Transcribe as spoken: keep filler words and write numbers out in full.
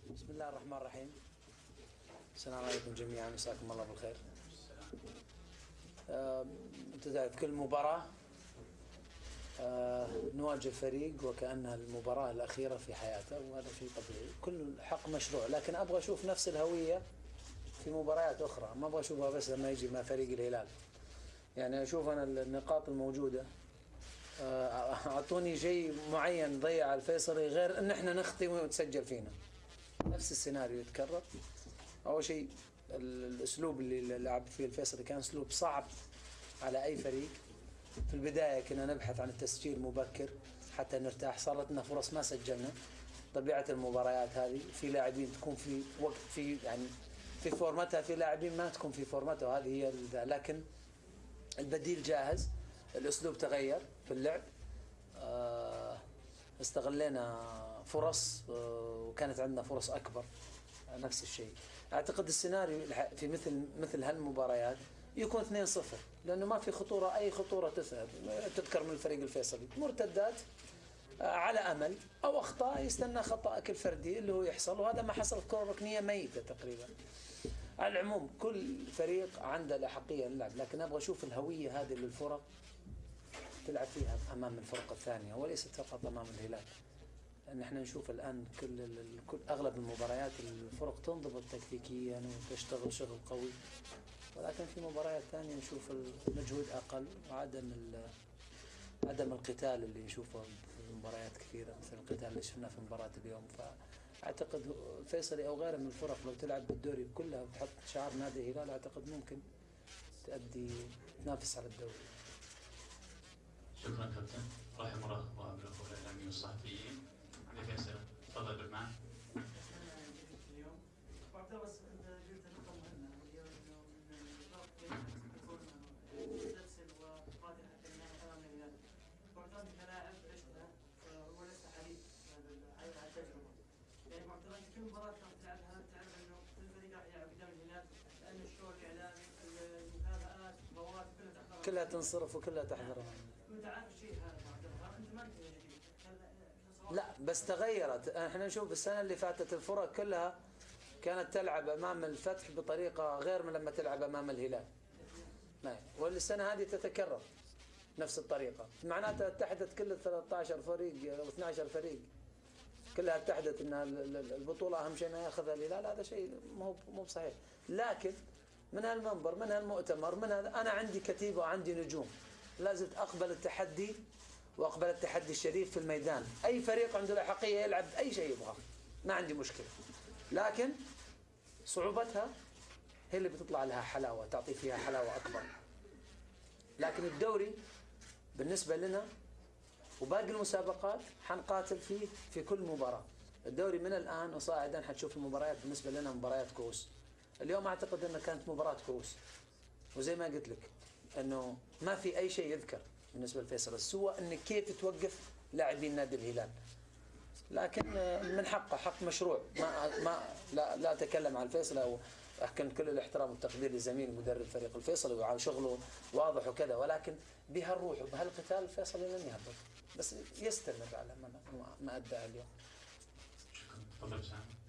بسم الله الرحمن الرحيم. السلام عليكم جميعا، مساكم الله بالخير. آه، انت تعرف كل مباراة آه، نواجه فريق وكأنها المباراة الأخيرة في حياته، وهذا شيء طبيعي، كل حق مشروع، لكن أبغى أشوف نفس الهوية في مباريات أخرى، ما أبغى أشوفها بس لما يجي مع فريق الهلال. يعني أشوف أنا النقاط الموجودة، آه، أعطوني شيء معين ضيع الفيصلي غير أن احنا نخطي وتسجل فينا. نفس السيناريو يتكرر. أول شيء الأسلوب اللي لعب فيه الفيصلي كان أسلوب صعب على أي فريق. في البداية كنا نبحث عن التسجيل مبكر حتى نرتاح، صارت لنا فرص ما سجلنا. طبيعة المباريات هذه في لاعبين تكون في وقت في يعني في فورمتها، في لاعبين ما تكون في فورمتها، وهذه هي، لكن البديل جاهز. الأسلوب تغير في اللعب، استغلينا فرص وكانت عندنا فرص أكبر. نفس الشيء أعتقد السيناريو في مثل مثل هالمباريات يكون اثنين صفر، لأنه ما في خطورة، أي خطورة تذهب. تذكر من الفريق الفيصلي مرتدات على أمل أو أخطاء، يستنى خطأك الفردي اللي هو يحصل، وهذا ما حصل. كرة ركنية ميتة تقريبا. على العموم كل فريق عنده الأحقية للعب، لكن أبغى أشوف الهوية هذه للفرق تلعب فيها أمام الفرق الثانية وليست فقط أمام الهلال. لأن احنا نشوف الآن كل, كل أغلب المباريات الفرق تنضبط تكتيكيا وتشتغل شغل قوي، ولكن في مباريات ثانية نشوف المجهود أقل وعدم عدم القتال اللي نشوفه في مباريات كثيرة، مثل القتال اللي شفناه في مباراة اليوم. فأعتقد الفيصلي أو غيره من الفرق لو تلعب بالدوري كلها وتحط شعار نادي الهلال، أعتقد ممكن تأدي تنافس على الدوري. شكرا كابتن، رحم الله وابركم الاعلاميين والصحفيين. عندك اسئله؟ تفضل بالمعنى. اليوم وعبد الله، بس انت قلت نقطه مهمه، وهي انه من الضغط ترسل وقادر حتى انها امام الهلال. وعبد الله كلاعب عشتها هو لسه حديث على التجربه. يعني معتبر انت كل مباراه تلعبها تعرف انه كل فريق راح يلعب قدام الهلال، لان الشو الاعلامي المكافآت الرواتب كلها تحضرها كلها تنصرف وكلها تحضرها. انت عارف الشيء هذا معتبر، انت ما انت جديد. لا بس تغيرت. احنا نشوف السنة اللي فاتت الفرق كلها كانت تلعب امام الفتح بطريقة غير من لما تلعب امام الهلال. نعم، والسنة هذه تتكرر نفس الطريقة، معناتها اتحدت كل ثلاثة عشر فريق او اثني عشر فريق كلها اتحدت ان البطولة اهم شيء ما ياخذها الهلال. هذا شيء مو مو صحيح. لكن من هالمنبر، من هالمؤتمر، من هذا، انا عندي كتيبة وعندي نجوم، لازم اقبل التحدي واقبل التحدي الشريف في الميدان. اي فريق عنده الاحقيه يلعب اي شيء يبغاه، ما عندي مشكله، لكن صعوبتها هي اللي بتطلع لها حلاوه، تعطي فيها حلاوه اكبر. لكن الدوري بالنسبه لنا وباقي المسابقات حنقاتل فيه في كل مباراه. الدوري من الان وصاعدا حتشوف المباريات بالنسبه لنا مباريات كؤوس. اليوم اعتقد انها كانت مباراه كؤوس، وزي ما قلت لك انه ما في اي شيء يذكر بالنسبه لفيصل سوى انك كيف توقف لاعبين نادي الهلال. لكن من حقه، حق مشروع، ما ما لا لا اتكلم عن الفيصل، او احكم كل الاحترام والتقدير لزميلي مدرب فريق الفيصلي وعلى شغله واضح وكذا، ولكن بهالروح وبهالقتال الفيصلي لن يهبط، بس يستمر على ما ما ادى اليوم. شكرا. تفضل سامي.